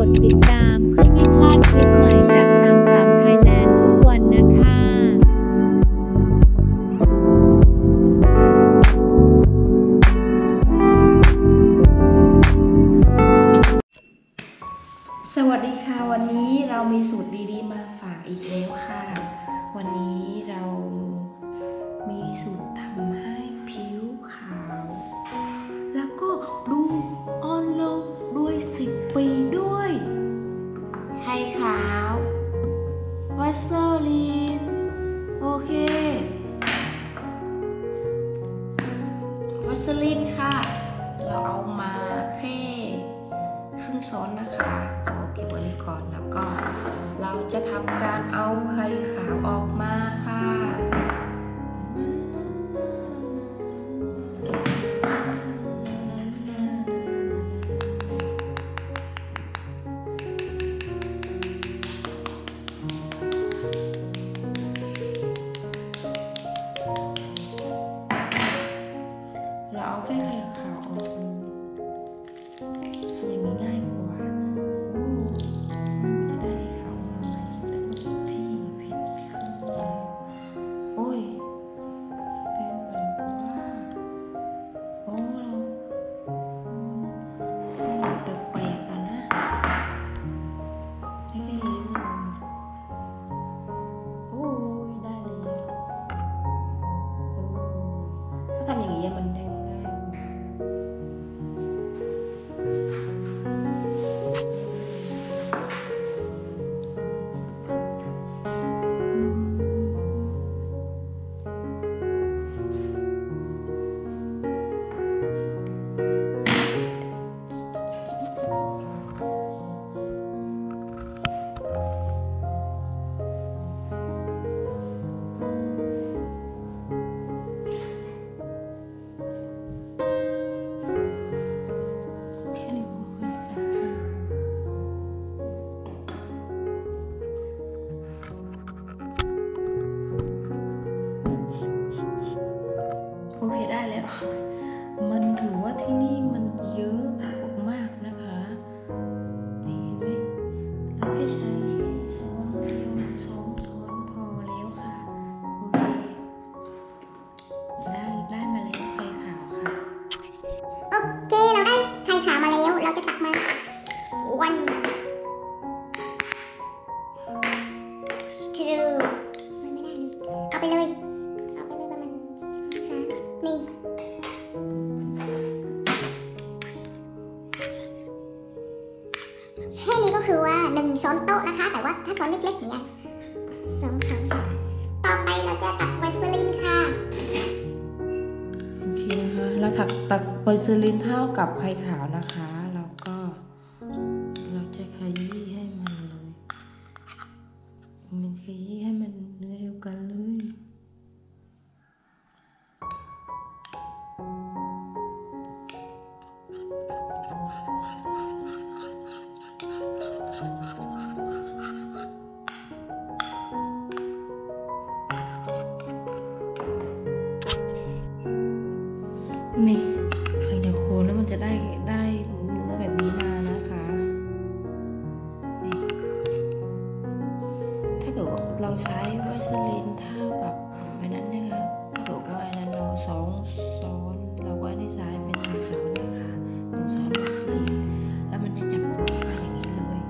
ดติดตามเพื่อไม่พลาดคลิปใหม่จาก33 Thailand ทุกวันนะคะสวัสดีค่ะวันนี้เรามีสูตรดีๆมาฝากอีกแล้วค่ะวันนี้เรามีสูตรทำให้ผิวขาวแล้วก็ดูอ่อนลงด้วย10 ปีด้วยไข่ขาววัสลีนโอเควัสลีนค่ะเราเอามาแค่ครึ่งช้อนนะคะเอาเก็บไว้ก่อนแล้วก็เราจะทำการเอาไข่ขาวออกมาค่ะเราเอาแค่ไข่ขาวออกเลยทำอย่างนี้ง่ายกว่าจะได้ไข่ขาวออกมาไหมแต่ว่าที่ผิดขั้นตอนโอ้ยเป็นไงว่าโอ้เราแปลกๆกันนะไม่เคยเห็นเลยโอ้ยได้เลยโอ้ถ้าทำอย่างนี้มันได้ง่ายโอเคได้แล้วมันถือว่าที่นี่มันเยอะมากนะคะนี่เห็นไหมเราแค่ใช้แค่ช้อนเดียว2 ช้อนพอแล้วค่ะโอเคได้มาแล้วไข่ขาวค่ะโอเคเราได้ไข่ขาวมาแล้วเราจะตักมาวันทูมันไม่ได้เลยเอาไปเลยประมาณ3นี่แค่นี้ก็คือว่า1 ช้อนโต๊ะนะคะแต่ว่าถ้าช้อนเล็กๆอย่างเงี้ย2 ช้อนต่อไปเราจะตักไวสลินค่ะโอเคนะคะเราตักไวสลินเท่ากับไข่ขาวนะคะแล้วก็เราจะขยี้ให้มันเลยมันขยี้ให้มันเนื้อเดียวกันเลยนี่เดี๋ยวโคนแล้วมันจะได้เนื้อแบบนี้มานะคะนี่ถ้าเกิดว่าเราใช้ไวสลินเท่ากับอันนั้นนะคะถ้าเกิดว่าอันนั้นเรา2 ช้อนเราก็ได้ใช้เป็น1 ช้อนนะคะ1 ช้อนไวสลินแล้วมันจะจับตัวมาอย่างนี้เลย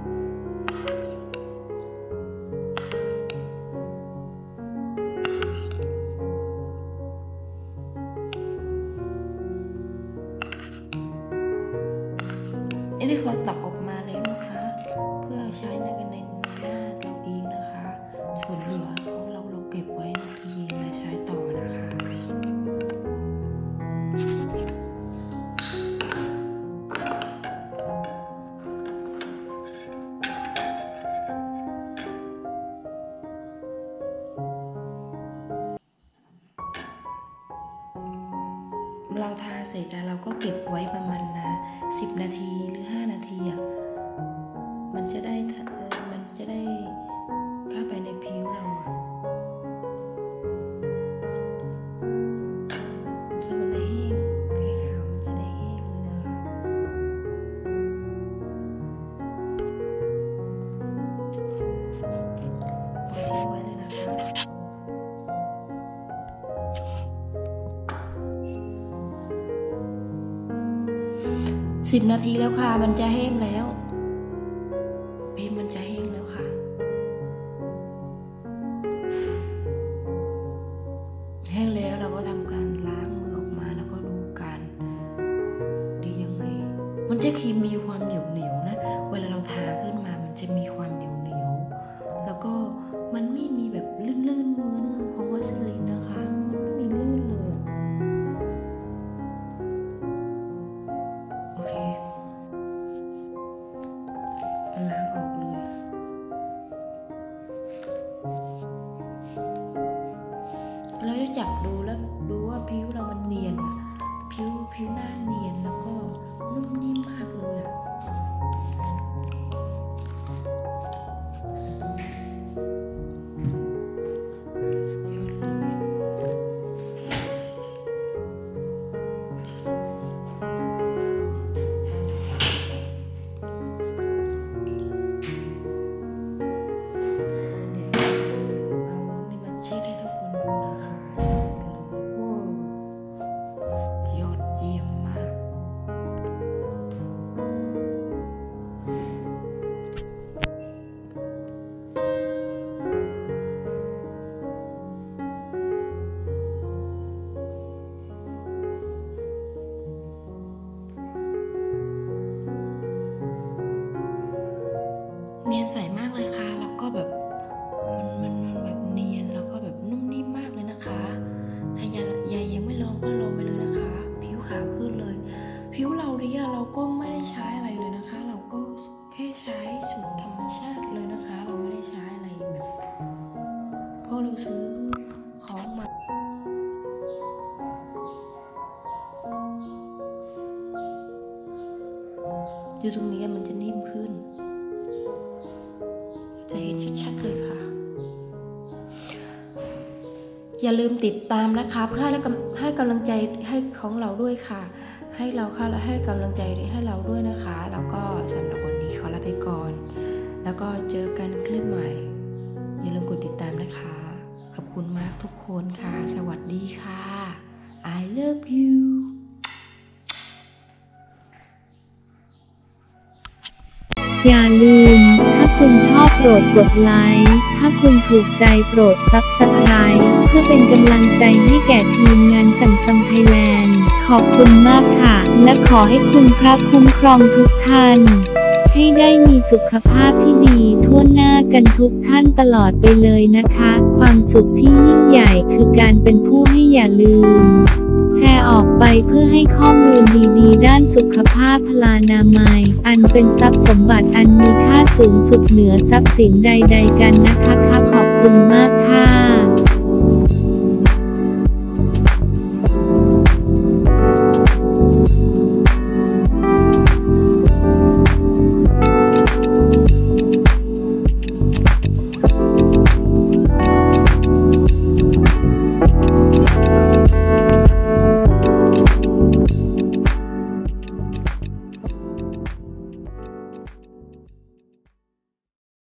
อันนี้เราตักออกมาแล้วนะคะเพื่อใช้ในหน้าเราเองนะคะส่วนเหลือของเราเก็บไว้ในตู้เย็นมาใช้ต่อนะคะเราทาเสร็จแล้วเราก็เก็บไว้ประมาณ10 นาทีหรือ5 นาทีอ่ะมันจะได้เข้าไปในผิวเราอ่ะ แ 10 นาทีแล้วค่ะมันจะแห้งแล้วพิมพ์มันจะแห้งแล้วค่ะแห้งแล้วเราก็ทำการล้างมือออกมาแล้วก็ดูกันดียังไงมันจะมีความเหนียวนะเวลาเราทาขึ้นมามันจะมีความเหนียวแล้วก็มันไม่มีแบบลื่นๆเหมือนของวัสลินนะคะมันไม่มีลื่นเลยโอเคล้างออกเลยเราจะจับดูแล้วดูว่าผิวเรามันเนียนผิวหน้าเนียนแล้วก็นุ่มนิ่มมากเลยอะเนียนใสมากเลยค่ะแล้วก็แบบมันแบบเนียนแล้วก็แบบนุ่มนิ่มมากเลยนะคะถ้ายายยังไม่ลองก็ลองไปเลยนะคะผิวขาวขึ้นเลยผิวเราเนี่ยเราก็ไม่ได้ใช้อะไรเลยนะคะเราก็แค่ใช้สูตรธรรมชาติเลยนะคะเราไม่ได้ใช้อะไรแบบเพราะเราซื้อของมาอยู่ตรงนี้มันจะนิ่มขึ้นจะเห็นชัดๆเลยค่ะอย่าลืมติดตามนะคะเพื่อให้กำลังใจให้ของเราด้วยค่ะให้เราค่ะและให้กำลังใจให้เราด้วยนะคะแล้วก็สำหรับวันนี้ขอลาไปก่อนแล้วก็เจอกันคลิปใหม่อย่าลืมกดติดตามนะคะขอบคุณมากทุกคนค่ะสวัสดีค่ะ I love you อย่าลืมถ้าคุณชอบโปรดกดไลค์ถ้าคุณถูกใจโปรด Subscribe เพื่อเป็นกำลังใจให้แก่ทีมงานซัมไทยแลนด์ขอบคุณมากค่ะและขอให้คุณพระคุ้มครองทุกท่านให้ได้มีสุขภาพที่ดีทั่วหน้ากันทุกท่านตลอดไปเลยนะคะความสุขที่ยิ่งใหญ่คือการเป็นผู้ให้อย่าลืมแชร์ออกไปเพื่อให้ข้อมูลดีๆด้านสุขภาพพลานามัยอันเป็นทรัพย์สมบัติอันมีค่าสูงสุดเหนือทรัพย์สินใดๆกันนะคะขอบคุณมากค่ะ